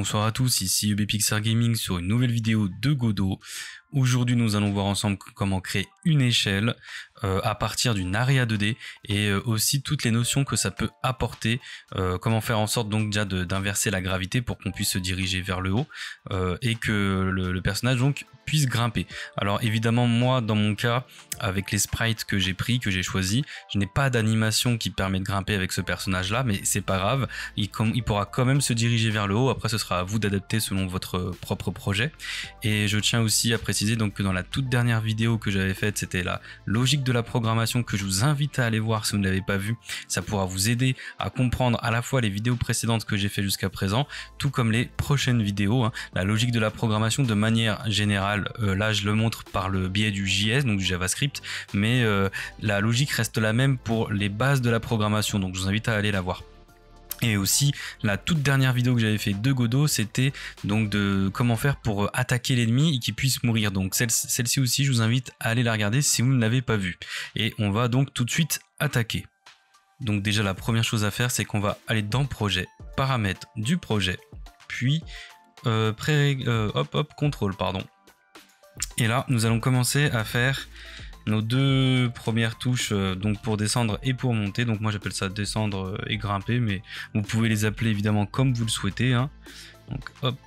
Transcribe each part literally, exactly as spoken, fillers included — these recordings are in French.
bonsoir à tous, ici UBPixar Gaming sur une nouvelle vidéo de Godot. Aujourd'hui nous allons voir ensemble comment créer une échelle euh, à partir d'une area deux D et euh, aussi toutes les notions que ça peut apporter, euh, comment faire en sorte donc déjà d'inverser la gravité pour qu'on puisse se diriger vers le haut euh, et que le, le personnage donc puisse grimper. Alors évidemment moi dans mon cas avec les sprites que j'ai pris, que j'ai choisi, je n'ai pas d'animation qui permet de grimper avec ce personnage là, mais c'est pas grave, il, il pourra quand même se diriger vers le haut. Après ce sera à vous d'adapter selon votre propre projet. Et je tiens aussi à préciser donc que dans la toute dernière vidéo que j'avais faite, c'était la logique de la programmation que je vous invite à aller voir si vous ne l'avez pas vu. Ça pourra vous aider à comprendre à la fois les vidéos précédentes que j'ai fait jusqu'à présent, tout comme les prochaines vidéos, hein. La logique de la programmation de manière générale, euh, là je le montre par le biais du J S, donc du JavaScript, mais euh, la logique reste la même pour les bases de la programmation, donc je vous invite à aller la voir. Et aussi la toute dernière vidéo que j'avais fait de Godot, c'était donc de comment faire pour attaquer l'ennemi et qu'il puisse mourir. Donc celle, celle-ci aussi, je vous invite à aller la regarder si vous ne l'avez pas vue. Et on va donc tout de suite attaquer. Donc déjà la première chose à faire, c'est qu'on va aller dans projet, paramètres du projet, puis euh, pré, euh, hop hop contrôle pardon. Et là nous allons commencer à faire nos deux premières touches euh, donc pour descendre et pour monter. Donc moi j'appelle ça descendre et grimper, mais vous pouvez les appeler évidemment comme vous le souhaitez, hein. Donc hop,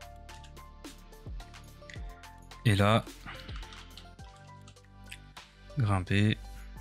et là grimper,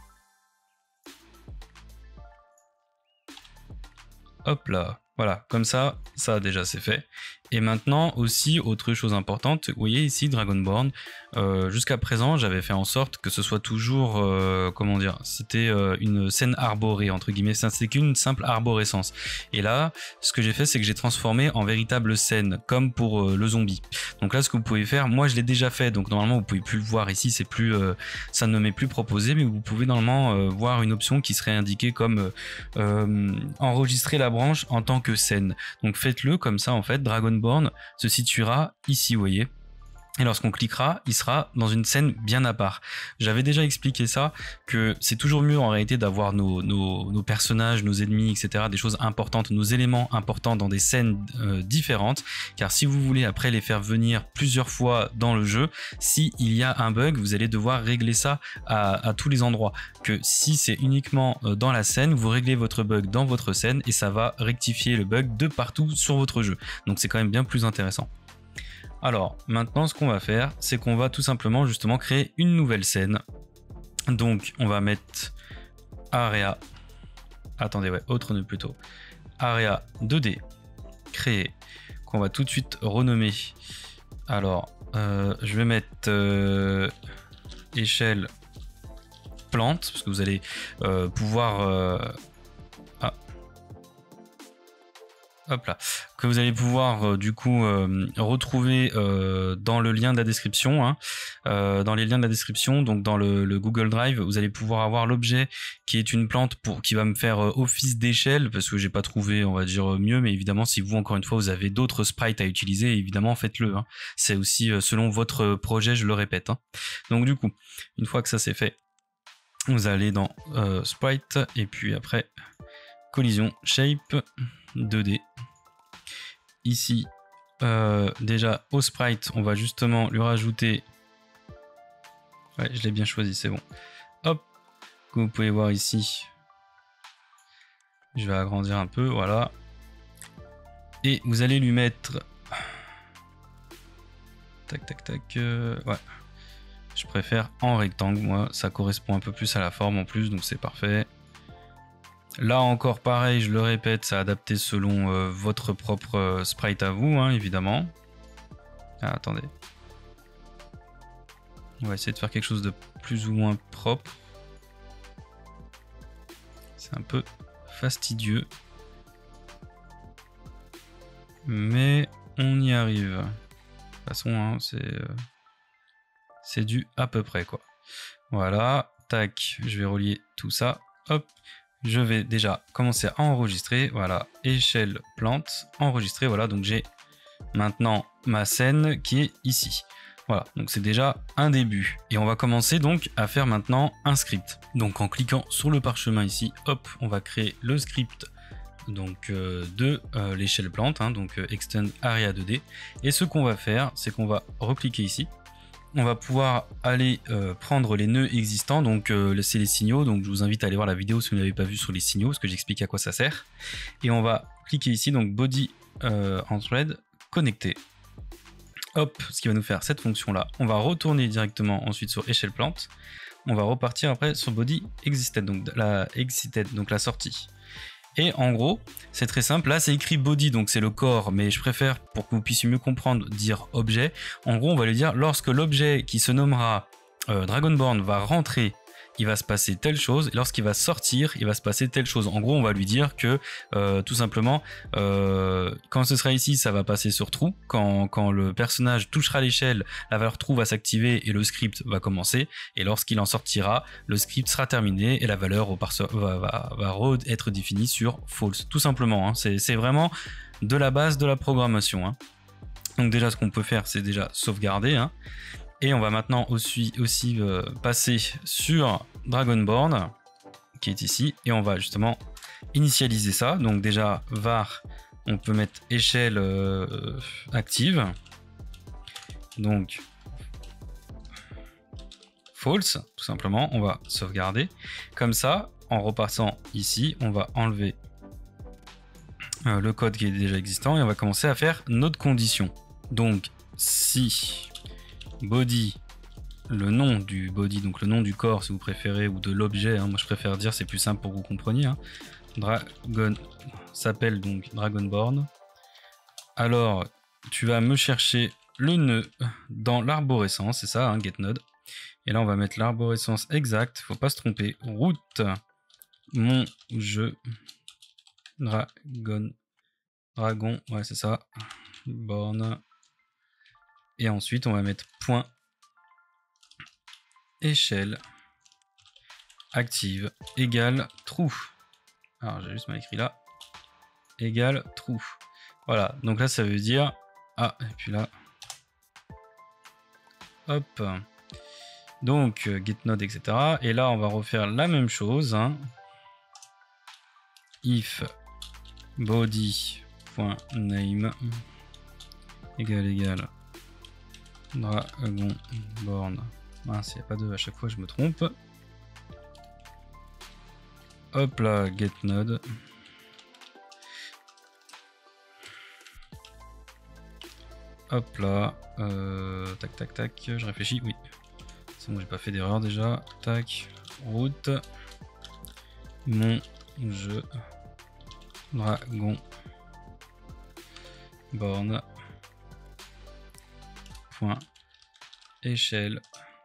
hop là, voilà, comme ça, ça déjà c'est fait. Et maintenant aussi, autre chose importante, vous voyez ici Dragonborn, euh, jusqu'à présent j'avais fait en sorte que ce soit toujours, euh, comment dire, c'était euh, une scène arborée entre guillemets, ça c'est qu'une simple arborescence. Et là, ce que j'ai fait c'est que j'ai transformé en véritable scène, comme pour euh, le zombie. Donc là ce que vous pouvez faire, moi je l'ai déjà fait, donc normalement vous pouvez plus le voir ici, c'est plus, euh, ça ne m'est plus proposé, mais vous pouvez normalement euh, voir une option qui serait indiquée comme euh, enregistrer la branche en tant que scène. Donc faites-le comme ça en fait, Dragonborn se situera ici, vous voyez. Et lorsqu'on cliquera, il sera dans une scène bien à part. J'avais déjà expliqué ça, que c'est toujours mieux en réalité d'avoir nos, nos, nos personnages, nos ennemis, et cetera, des choses importantes, nos éléments importants dans des scènes euh, différentes, car si vous voulez après les faire venir plusieurs fois dans le jeu, s'il y a un bug, vous allez devoir régler ça à, à tous les endroits. Que si c'est uniquement dans la scène, vous réglez votre bug dans votre scène et ça va rectifier le bug de partout sur votre jeu. Donc c'est quand même bien plus intéressant. Alors maintenant ce qu'on va faire, c'est qu'on va tout simplement justement créer une nouvelle scène. Donc on va mettre area, attendez ouais, autre nœud plutôt, area deux D, créer, qu'on va tout de suite renommer. Alors euh, je vais mettre euh, échelle plante, parce que vous allez euh, pouvoir... Euh, ah. Hop là, que vous allez pouvoir euh, du coup euh, retrouver euh, dans le lien de la description, hein, euh, dans les liens de la description, donc dans le, le Google Drive, vous allez pouvoir avoir l'objet qui est une plante pour qui va me faire euh, office d'échelle, parce que j'ai pas trouvé, on va dire mieux, mais évidemment si vous encore une fois vous avez d'autres sprites à utiliser, évidemment faites-le, hein. C'est aussi euh, selon votre projet, je le répète, hein. Donc du coup, une fois que ça c'est fait, vous allez dans euh, sprite et puis après collision shape deux D. Ici euh, déjà au sprite on va justement lui rajouter, ouais je l'ai bien choisi, c'est bon, hop, comme vous pouvez voir ici, je vais agrandir un peu, voilà, et vous allez lui mettre tac tac tac, euh, ouais je préfère en rectangle, moi ça correspond un peu plus à la forme en plus, donc c'est parfait. Là encore pareil, je le répète, c'est adapté selon euh, votre propre euh, sprite à vous, hein, évidemment. Ah, attendez. On va essayer de faire quelque chose de plus ou moins propre. C'est un peu fastidieux. Mais on y arrive. De toute façon, hein, c'est euh, c'est du à peu près quoi. Voilà, tac, je vais relier tout ça. Hop. Je vais déjà commencer à enregistrer, voilà, échelle plante, enregistrer, voilà, donc j'ai maintenant ma scène qui est ici. Voilà, donc c'est déjà un début. Et on va commencer donc à faire maintenant un script. Donc en cliquant sur le parchemin ici, hop, on va créer le script donc euh, de euh, l'échelle plante, hein, donc euh, Extend Area deux D. Et ce qu'on va faire, c'est qu'on va recliquer ici. On va pouvoir aller euh, prendre les nœuds existants, donc euh, c'est les signaux, donc je vous invite à aller voir la vidéo si vous n'avez pas vu sur les signaux, parce que j'explique à quoi ça sert. Et on va cliquer ici, donc Body euh, en thread, connecter. Hop, ce qui va nous faire cette fonction-là. On va retourner directement ensuite sur échelle plante. On va repartir après sur Body Existed, donc la, exited, donc la sortie. Et en gros, c'est très simple. Là, c'est écrit body, donc c'est le corps, mais je préfère, pour que vous puissiez mieux comprendre, dire objet. En gros, on va lui dire, lorsque l'objet qui se nommera euh, Dragonborn va rentrer, il va se passer telle chose. Et lorsqu'il va sortir, il va se passer telle chose. En gros, on va lui dire que, euh, tout simplement, euh, quand ce sera ici, ça va passer sur true. Quand, quand le personnage touchera l'échelle, la valeur true va s'activer et le script va commencer. Et lorsqu'il en sortira, le script sera terminé et la valeur au va, va, va être définie sur false. Tout simplement, hein. C'est vraiment de la base de la programmation, hein. Donc déjà, ce qu'on peut faire, c'est déjà sauvegarder, hein. Et on va maintenant aussi, aussi euh, passer sur Dragonborn, qui est ici, et on va justement initialiser ça. Donc déjà, var, on peut mettre échelle euh, active. Donc, false, tout simplement. On va sauvegarder. Comme ça, en repassant ici, on va enlever euh, le code qui est déjà existant et on va commencer à faire notre condition. Donc, si body, le nom du body, donc le nom du corps si vous préférez, ou de l'objet, hein, moi je préfère dire, c'est plus simple pour que vous compreniez, hein. Dragon s'appelle donc Dragonborn. Alors tu vas me chercher le nœud dans l'arborescence, c'est ça, hein, getNode. Et là on va mettre l'arborescence exacte, faut pas se tromper, route mon jeu dragon dragon, ouais c'est ça, born. Et ensuite, on va mettre point échelle active égale true. Alors, j'ai juste mal écrit là. Égale true. Voilà. Donc là, ça veut dire... Ah, et puis là... Hop. Donc, getNode, et cetera. Et là, on va refaire la même chose, hein. If body.name égale égale Dragonborn. Mince, il n'y a pas de à chaque fois, je me trompe. Hop là, getNode. Hop là. Euh, tac, tac, tac. Je réfléchis. Oui. C'est bon, j'ai pas fait d'erreur déjà. Tac. Route. Mon jeu. Dragonborn. Point échelle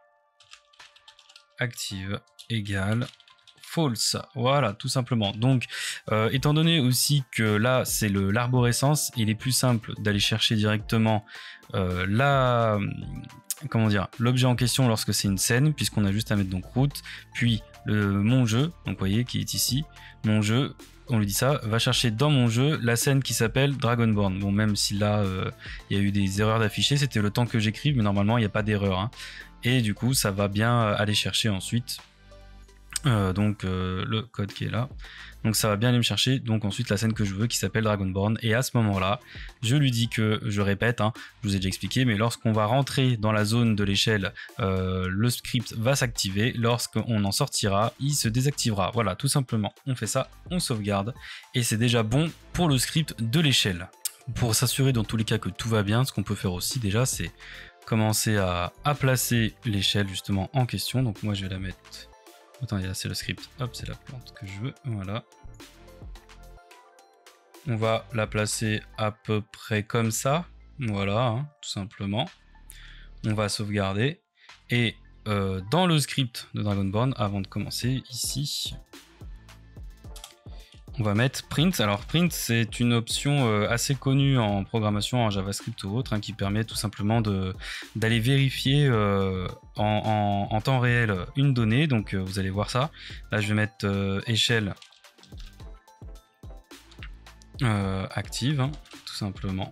active égale false. Voilà, tout simplement. Donc, euh, étant donné aussi que là, c'est le l'arborescence, il est plus simple d'aller chercher directement euh, la, comment dire, l'objet en question lorsque c'est une scène, puisqu'on a juste à mettre donc route, puis le mon jeu, donc vous voyez qui est ici, mon jeu. On lui dit ça, va chercher dans mon jeu la scène qui s'appelle Dragonborn. Bon, même si là, euh, il y a eu des erreurs d'afficher, c'était le temps que j'écrive, mais normalement, il n'y a pas d'erreur, hein. Et du coup, ça va bien aller chercher ensuite euh, donc euh, le code qui est là. Donc ça va bien aller me chercher donc ensuite la scène que je veux qui s'appelle Dragonborn. Et à ce moment-là, je lui dis que, je répète, hein, je vous ai déjà expliqué, mais lorsqu'on va rentrer dans la zone de l'échelle, euh, le script va s'activer. Lorsqu'on en sortira, il se désactivera. Voilà, tout simplement. On fait ça, on sauvegarde. Et c'est déjà bon pour le script de l'échelle. Pour s'assurer dans tous les cas que tout va bien, ce qu'on peut faire aussi déjà, c'est commencer à, à placer l'échelle justement en question. Donc moi je vais la mettre... Attends, là c'est le script, hop, c'est la plante que je veux, voilà. On va la placer à peu près comme ça, voilà, hein, tout simplement. On va sauvegarder, et euh, dans le script de Dragonborn, avant de commencer, ici, on va mettre print. Alors print, c'est une option euh, assez connue en programmation, en JavaScript ou autre, hein, qui permet tout simplement de d'aller vérifier euh, en, en, en temps réel une donnée. Donc euh, vous allez voir ça. Là, je vais mettre euh, échelle euh, active, hein, tout simplement.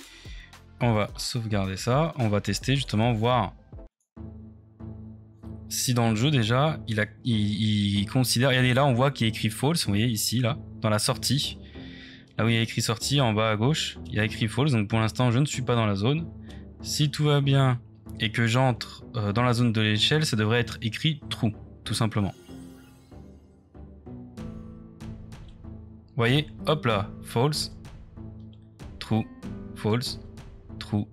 On va sauvegarder ça. On va tester justement, voir si dans le jeu déjà, il, a, il, il considère... Regardez, là on voit qu'il y a écrit false, vous voyez ici, là, dans la sortie. Là où il y a écrit sortie, en bas à gauche, il y a écrit false, donc pour l'instant je ne suis pas dans la zone. Si tout va bien et que j'entre euh, dans la zone de l'échelle, ça devrait être écrit true, tout simplement. Vous voyez, hop là, false, true, false, true,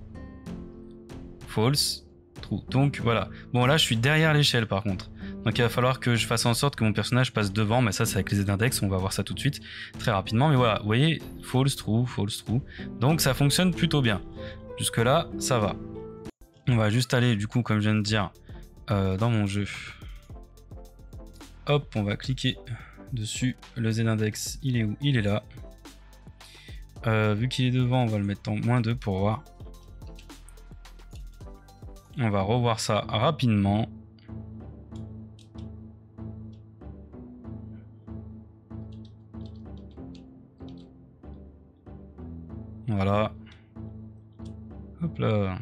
false, true. Donc voilà. Bon là je suis derrière l'échelle par contre. Donc il va falloir que je fasse en sorte que mon personnage passe devant, mais ça c'est avec les z-index, on va voir ça tout de suite, très rapidement. Mais voilà, vous voyez, false, true, false, true. Donc ça fonctionne plutôt bien. Jusque là, ça va. On va juste aller du coup, comme je viens de dire, euh, dans mon jeu. Hop, on va cliquer dessus. Le z-index, il est où? Il est là. Euh, vu qu'il est devant, on va le mettre en moins deux pour voir. On va revoir ça rapidement. Voilà. Hop là.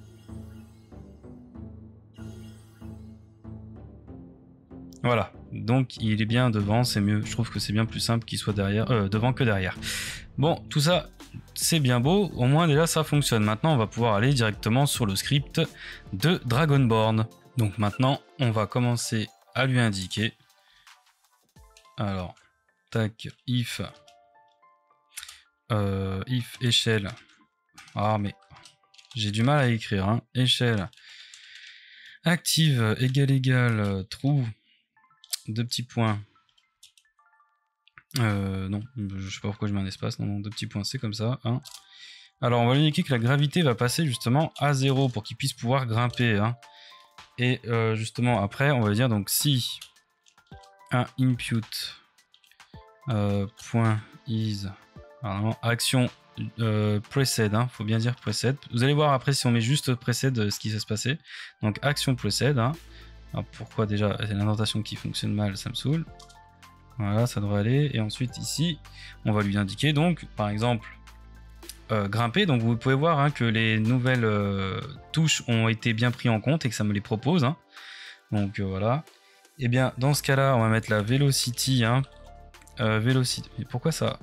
Voilà. Donc il est bien devant, c'est mieux. Je trouve que c'est bien plus simple qu'il soit derrière, euh, devant que derrière. Bon, tout ça, c'est bien beau. Au moins déjà ça fonctionne. Maintenant, on va pouvoir aller directement sur le script de Dragonborn. Donc maintenant, on va commencer à lui indiquer. Alors, tac, if. Euh, if échelle. Ah mais j'ai du mal à écrire. Hein. Échelle. Active égal égal true. Deux petits points. Euh, non, je sais pas pourquoi je mets un espace. Non, non, deux petits points, c'est comme ça. Hein. Alors, on va lui indiquer que la gravité va passer justement à zéro pour qu'il puisse pouvoir grimper. Hein. Et euh, justement, après, on va lui dire donc si un input euh, point is alors, action euh, precede, hein, faut bien dire precede. Vous allez voir après si on met juste precede ce qui va se passer. Donc action precede. Hein. Alors pourquoi déjà c'est l'indentation qui fonctionne mal, ça me saoule. Voilà, ça devrait aller. Et ensuite ici, on va lui indiquer donc par exemple euh, grimper. Donc vous pouvez voir hein, que les nouvelles euh, touches ont été bien prises en compte et que ça me les propose. Hein. Donc euh, voilà. Et bien dans ce cas-là, on va mettre la velocity. Hein. Euh, velocity. Mais pourquoi ça?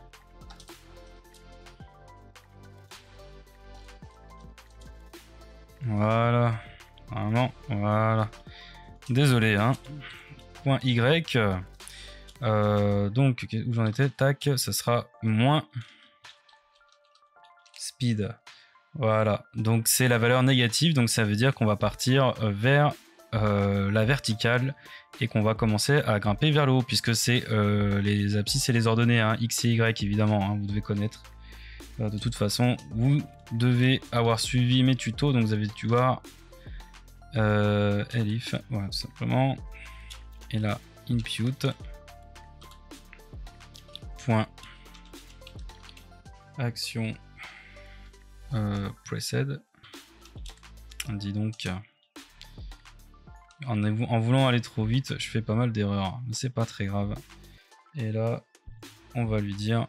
Voilà. Vraiment, voilà. Désolé, hein. Point Y. Euh, donc, où j'en étais? Tac, ça sera moins speed. Voilà. Donc, c'est la valeur négative. Donc, ça veut dire qu'on va partir vers euh, la verticale et qu'on va commencer à grimper vers le haut, puisque c'est euh, les abscisses et les ordonnées, hein, X et Y, évidemment, hein, vous devez connaître. Euh, de toute façon, vous devez avoir suivi mes tutos. Donc, vous avez dû voir. Euh, elif, voilà, tout simplement. Et là, input point action euh, precede. On dit donc en, en voulant aller trop vite, je fais pas mal d'erreurs, mais c'est pas très grave. Et là, on va lui dire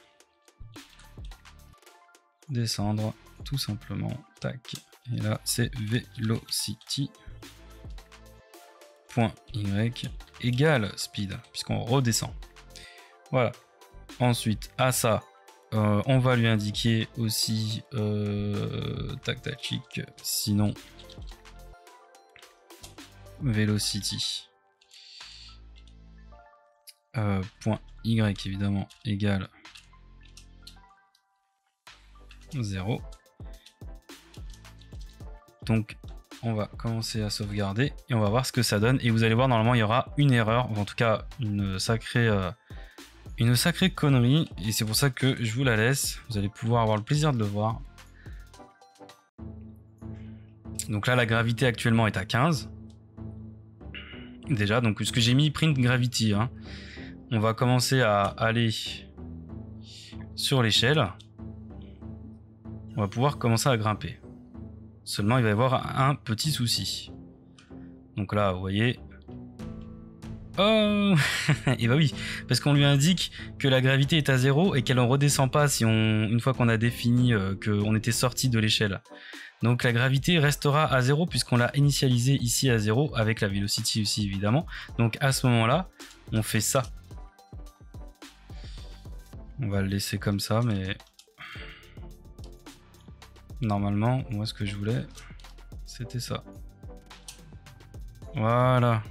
descendre, tout simplement. Tac. Et là, c'est velocity point y égale speed, puisqu'on redescend. Voilà. Ensuite, à ça, euh, on va lui indiquer aussi euh, tac tac chic, sinon velocity euh, point y évidemment égale zéro. Donc on va commencer à sauvegarder et on va voir ce que ça donne. Et vous allez voir, normalement il y aura une erreur, ou en tout cas une sacrée euh, une sacrée connerie, et c'est pour ça que je vous la laisse. Vous allez pouvoir avoir le plaisir de le voir. Donc là la gravité actuellement est à quinze déjà, donc ce que j'ai mis print gravity, hein. On va commencer à aller sur l'échelle. On va pouvoir commencer à grimper. Seulement, il va y avoir un petit souci. Donc là, vous voyez... Oh. Et bah oui, parce qu'on lui indique que la gravité est à zéro et qu'elle ne redescend pas si on, une fois qu'on a défini euh, qu'on était sorti de l'échelle. Donc la gravité restera à zéro puisqu'on l'a initialisé ici à zéro avec la velocity aussi évidemment. Donc à ce moment-là, on fait ça. On va le laisser comme ça, mais normalement, moi ce que je voulais, c'était ça. Voilà.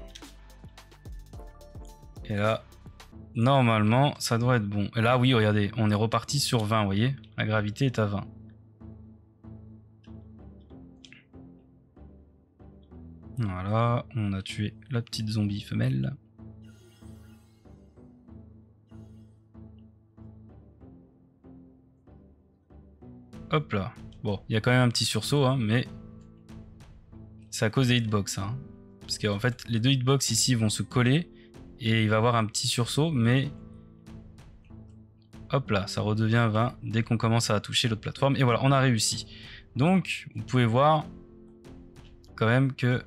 Et là, normalement, ça doit être bon. Et là, oui, regardez, on est reparti sur vingt, vous voyez? La gravité est à vingt. Voilà, on a tué la petite zombie femelle. Hop là. Bon, il y a quand même un petit sursaut, hein, mais c'est à cause des hitbox. Hein. Parce qu'en fait, les deux hitbox ici vont se coller et il va y avoir un petit sursaut, mais hop là, ça redevient vingt dès qu'on commence à toucher l'autre plateforme. Et voilà, on a réussi. Donc, vous pouvez voir quand même que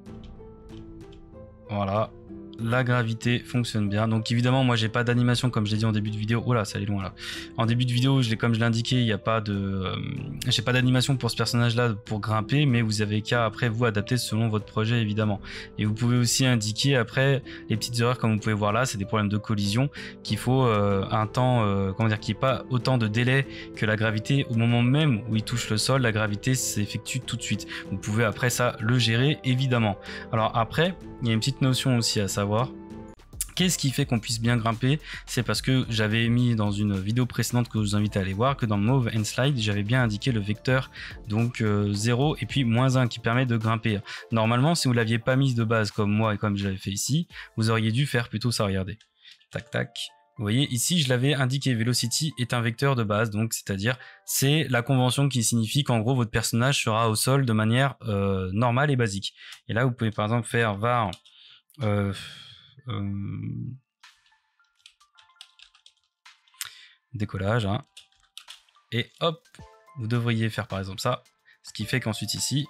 voilà, la gravité fonctionne bien. Donc évidemment, moi j'ai pas d'animation comme je l'ai dit en début de vidéo. Oh là, ça allait loin là. En début de vidéo, je l'ai comme je l'ai indiqué, il n'y a pas de, euh, j'ai pas d'animation pour ce personnage-là pour grimper, mais vous avez qu'à après vous adapter selon votre projet évidemment. Et vous pouvez aussi indiquer après les petites erreurs comme vous pouvez voir là, c'est des problèmes de collision qu'il faut euh, un temps, euh, comment dire, qu'il n'y ait pas autant de délai que la gravité au moment même où il touche le sol, la gravité s'effectue tout de suite. Vous pouvez après ça le gérer évidemment. Alors après, il y a une petite notion aussi à savoir. Qu'est-ce qui fait qu'on puisse bien grimper? C'est parce que j'avais mis dans une vidéo précédente que je vous invite à aller voir que dans Move and Slide, j'avais bien indiqué le vecteur donc euh, zéro et puis moins un qui permet de grimper. Normalement, si vous l'aviez pas mis de base comme moi et comme je l'avais fait ici, vous auriez dû faire plutôt ça, regardez. Tac tac. Vous voyez, ici, je l'avais indiqué, Velocity est un vecteur de base, donc c'est-à-dire, c'est la convention qui signifie qu'en gros, votre personnage sera au sol de manière euh, normale et basique. Et là, vous pouvez par exemple faire var euh, euh, décollage, hein, et hop, vous devriez faire par exemple ça, ce qui fait qu'ensuite ici,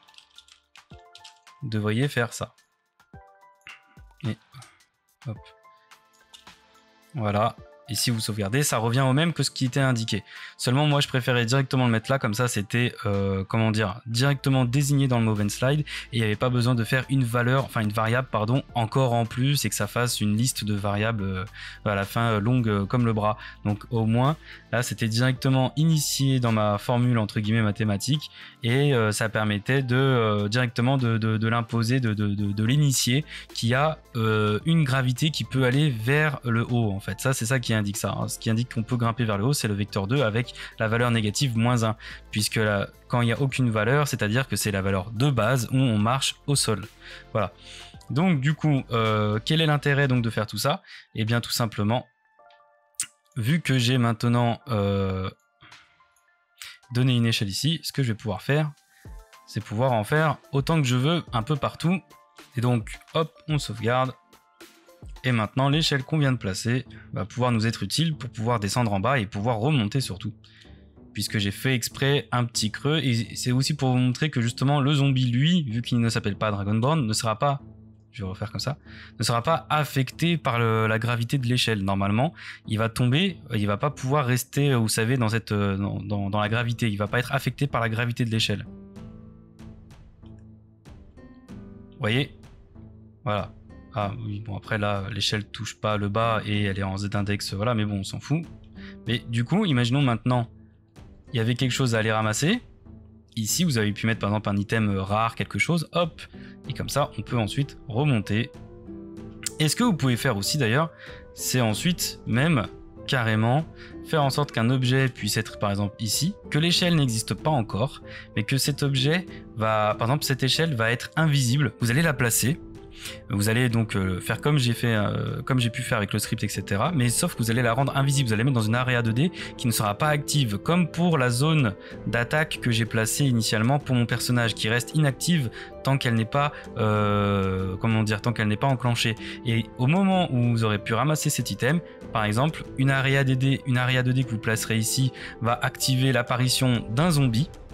vous devriez faire ça. Et hop. Voilà, et si vous sauvegardez, ça revient au même que ce qui était indiqué. Seulement, moi, je préférais directement le mettre là, comme ça, c'était, euh, comment dire, directement désigné dans le Move and Slide, et il n'y avait pas besoin de faire une valeur, enfin une variable, pardon, encore en plus, et que ça fasse une liste de variables euh, à la fin euh, longue euh, comme le bras. Donc, au moins, là, c'était directement initié dans ma formule, entre guillemets, mathématique, et euh, ça permettait de euh, directement de, de, de l'imposer, de, de, de, de l'initier, qui a euh, une gravité qui peut aller vers le haut, en fait. Ça, c'est ça qui indique ça. Hein. Ce qui indique qu'on peut grimper vers le haut, c'est le vecteur deux avec la valeur négative moins un, puisque là, quand il n'y a aucune valeur, c'est-à-dire que c'est la valeur de base où on marche au sol. Voilà. Donc du coup, euh, quel est l'intérêt donc de faire tout ça? Eh bien tout simplement, vu que j'ai maintenant euh, donné une échelle ici, ce que je vais pouvoir faire, c'est pouvoir en faire autant que je veux un peu partout. Et donc hop, on sauvegarde. Et maintenant, l'échelle qu'on vient de placer va pouvoir nous être utile pour pouvoir descendre en bas et pouvoir remonter surtout. Puisque j'ai fait exprès un petit creux, et c'est aussi pour vous montrer que justement le zombie, lui, vu qu'il ne s'appelle pas Dragonborn, ne sera pas, je vais refaire comme ça, ne sera pas affecté par le, la gravité de l'échelle. Normalement, il va tomber, il va pas pouvoir rester, vous savez, dans, cette, dans, dans, dans la gravité, il va pas être affecté par la gravité de l'échelle. Vous voyez? Voilà. Ah oui, bon après là, l'échelle touche pas le bas et elle est en Z-index, voilà, mais bon, on s'en fout. Mais du coup, imaginons maintenant, il y avait quelque chose à aller ramasser. Ici, vous avez pu mettre par exemple un item rare, quelque chose, hop, et comme ça, on peut ensuite remonter. Et ce que vous pouvez faire aussi d'ailleurs, c'est ensuite même carrément faire en sorte qu'un objet puisse être par exemple ici, que l'échelle n'existe pas encore, mais que cet objet va, par exemple cette échelle va être invisible, vous allez la placer. Vous allez donc euh, faire comme j'ai fait, euh, comme j'ai pu faire avec le script, et cetera. Mais sauf que vous allez la rendre invisible, vous allez mettre dans une area deux D qui ne sera pas active, comme pour la zone d'attaque que j'ai placée initialement pour mon personnage, qui reste inactive tant qu'elle n'est pas, euh, comment dire, tant qu'elle n'est pas enclenchée. Et au moment où vous aurez pu ramasser cet item, par exemple, une area deux D, une area deux D que vous placerez ici va activer l'apparition d'un zombie.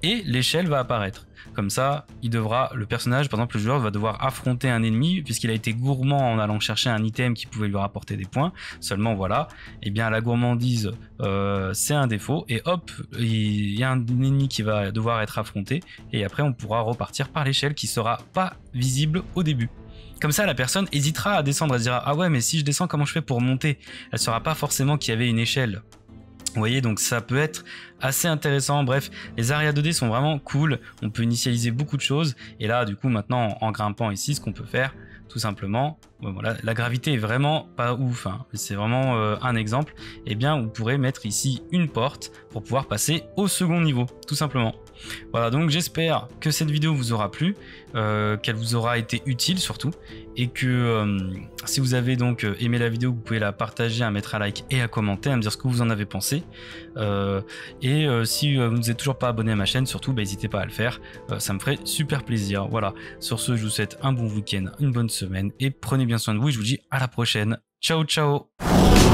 et l'échelle va apparaître. Comme ça, il devra, le personnage, par exemple le joueur, va devoir affronter un ennemi puisqu'il a été gourmand en allant chercher un item qui pouvait lui rapporter des points. Seulement voilà, et eh bien la gourmandise euh, c'est un défaut et hop, il y a un ennemi qui va devoir être affronté et après on pourra repartir par l'échelle qui sera pas visible au début. Comme ça, la personne hésitera à descendre, elle se dira ah ouais mais si je descends comment je fais pour monter? Elle ne saura pas forcément qu'il y avait une échelle. Vous voyez, donc ça peut être assez intéressant. Bref, les areas deux D sont vraiment cool. On peut initialiser beaucoup de choses. Et là, du coup, maintenant, en, en grimpant ici, ce qu'on peut faire, tout simplement, bon, voilà, la gravité est vraiment pas ouf, hein. C'est vraiment euh, un exemple. Eh bien, vous pourrez mettre ici une porte pour pouvoir passer au second niveau, tout simplement. Voilà, donc j'espère que cette vidéo vous aura plu, euh, qu'elle vous aura été utile surtout, et que euh, si vous avez donc aimé la vidéo, vous pouvez la partager, à mettre un like et à commenter, à me dire ce que vous en avez pensé. Euh, et euh, si vous n'êtes toujours pas abonné à ma chaîne, surtout, bah, n'hésitez pas à le faire, euh, ça me ferait super plaisir. Voilà, sur ce, je vous souhaite un bon week-end, une bonne semaine, et prenez bien soin de vous, et je vous dis à la prochaine. Ciao, ciao!